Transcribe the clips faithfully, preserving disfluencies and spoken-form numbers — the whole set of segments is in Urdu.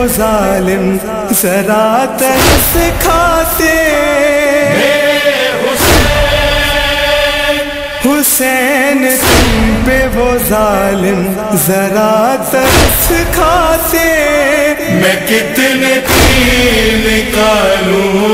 ظالم ذرا ترس کھاتے، حسین تم پہ وہ ظالم ذرا ترس کھاتے، میں کتنے تیر نکالوں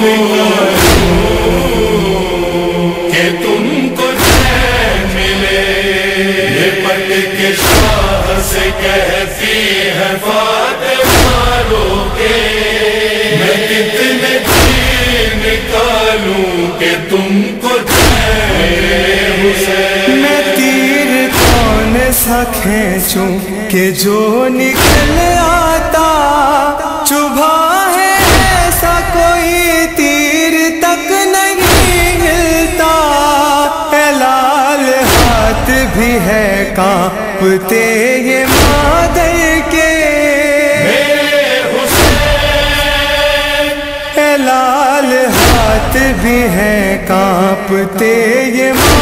کہ تم کو چین ملے، لپٹ کے شاہ سے کہتی ہے فاطمہ روکے، میں کتنے تیر نکالوں کہ تم کو چین ملے حسین، میں تیر کون سا کھینچوں کہ جو نکل آتا، چبھا ہے ایسا کوئی تیر تک نہیں ملتا، اے لال ہاتھ بھی ہے کانپتے یہ مادر کے، اے لال ہاتھ بھی ہے کانپتے یہ مادر